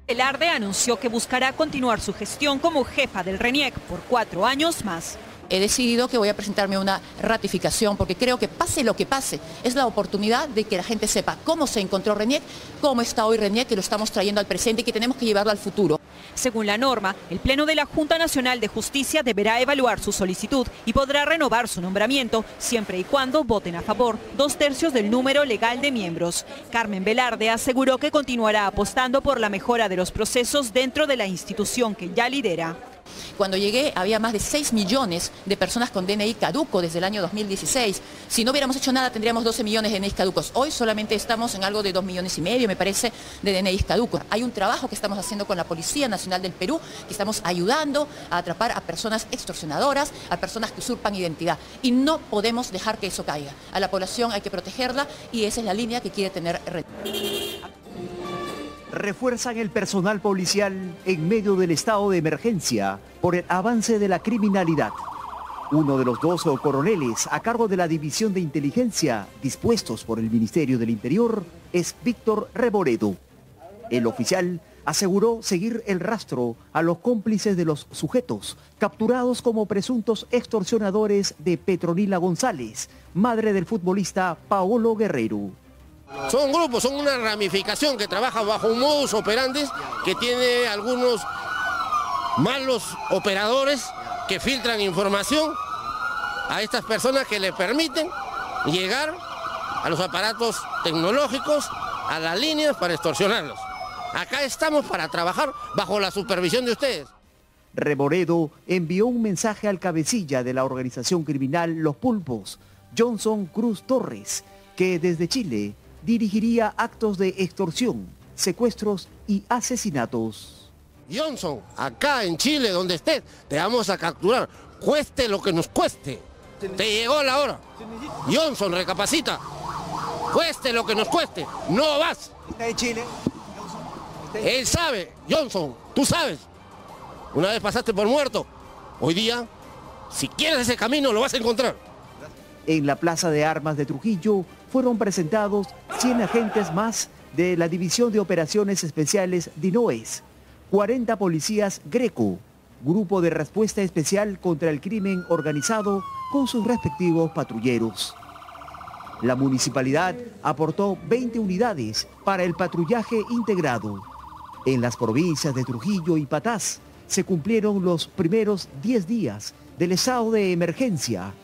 Velarde anunció que buscará continuar su gestión como jefa del RENIEC por 4 años más. He decidido que voy a presentarme una ratificación porque creo que pase lo que pase, es la oportunidad de que la gente sepa cómo se encontró RENIEC, cómo está hoy RENIEC, que lo estamos trayendo al presente y que tenemos que llevarlo al futuro. Según la norma, el Pleno de la Junta Nacional de Justicia deberá evaluar su solicitud y podrá renovar su nombramiento siempre y cuando voten a favor 2/3 del número legal de miembros. Carmen Velarde aseguró que continuará apostando por la mejora de los procesos dentro de la institución que ya lidera. Cuando llegué había más de 6 millones de personas con DNI caduco desde el año 2016. Si no hubiéramos hecho nada tendríamos 12 millones de DNI caducos. Hoy solamente estamos en algo de 2,5 millones, me parece, de DNI caducos. Hay un trabajo que estamos haciendo con la Policía Nacional del Perú, que estamos ayudando a atrapar a personas extorsionadoras, a personas que usurpan identidad. Y no podemos dejar que eso caiga. A la población hay que protegerla y esa es la línea que quiere tener RENIEC. Refuerzan el personal policial en medio del estado de emergencia por el avance de la criminalidad. Uno de los 2 coroneles a cargo de la División de Inteligencia dispuestos por el Ministerio del Interior es Víctor Reboredo. El oficial aseguró seguir el rastro a los cómplices de los sujetos capturados como presuntos extorsionadores de Petronila González, madre del futbolista Paolo Guerrero. Son grupos, son una ramificación que trabaja bajo un modus operandi que tiene algunos malos operadores que filtran información a estas personas que le permiten llegar a los aparatos tecnológicos, a las líneas para extorsionarlos. Acá estamos para trabajar bajo la supervisión de ustedes. Reboredo envió un mensaje al cabecilla de la organización criminal Los Pulpos, Johnson Cruz Torres, que desde Chile dirigiría actos de extorsión, secuestros y asesinatos. Johnson, acá en Chile, donde estés, te vamos a capturar, cueste lo que nos cueste. Te llegó la hora. Johnson, recapacita. Cueste lo que nos cueste. No vas. ¿Está en Chile? Él sabe, Johnson, tú sabes. Una vez pasaste por muerto. Hoy día, si quieres ese camino, lo vas a encontrar. En la Plaza de Armas de Trujillo fueron presentados 100 agentes más de la División de Operaciones Especiales DINOES, 40 policías Greco, Grupo de Respuesta Especial contra el Crimen Organizado con sus respectivos patrulleros. La municipalidad aportó 20 unidades para el patrullaje integrado. En las provincias de Trujillo y Patás se cumplieron los primeros 10 días del estado de emergencia